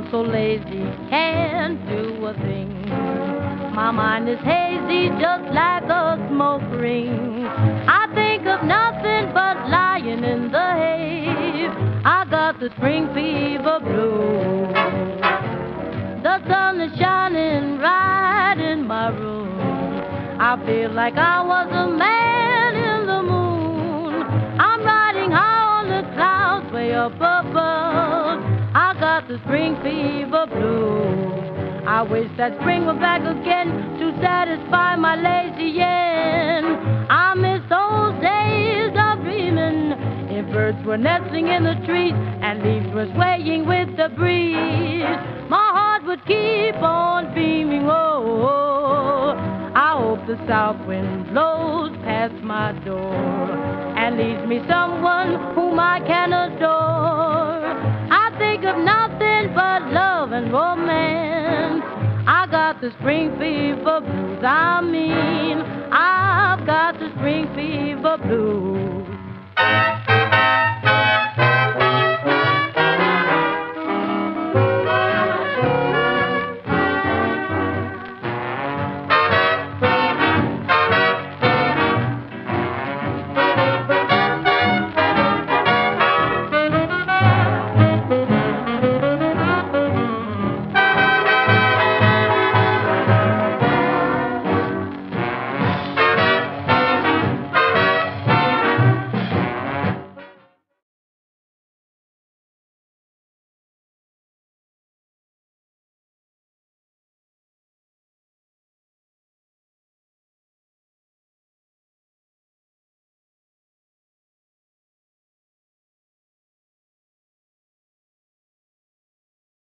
so lazy, can't do a thing. My mind is hazy, just like a smoke ring. I think of nothing but lying in the hay. I got the spring fever blues. The sun is shining right in my room. I feel like I was a man in the moon. I'm riding high on the clouds way up above. I got the spring fever blues. I wish that spring were back again to satisfy my lazy yen. I miss those days of dreaming. If birds were nestling in the trees and leaves were swaying with the breeze, my heart would keep on beaming. Oh, I hope the south wind blows past my door and leaves me someone whom I can adore. I think of nothing but love and romance. I got the spring fever blues. I mean, I've got the spring fever blues.